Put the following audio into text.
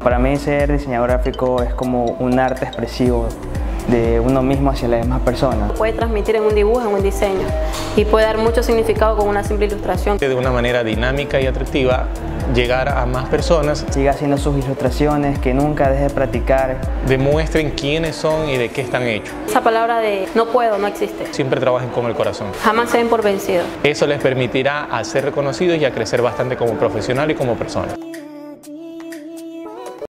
Para mí ser diseñador gráfico es como un arte expresivo de uno mismo hacia las demás personas. Puede transmitir en un dibujo, en un diseño, y puede dar mucho significado con una simple ilustración. De una manera dinámica y atractiva, llegar a más personas. Siga haciendo sus ilustraciones, que nunca deje de practicar. Demuestren quiénes son y de qué están hechos. Esa palabra de no puedo no existe. Siempre trabajen con el corazón. Jamás se den por vencidos. Eso les permitirá a ser reconocidos y a crecer bastante como profesional y como persona.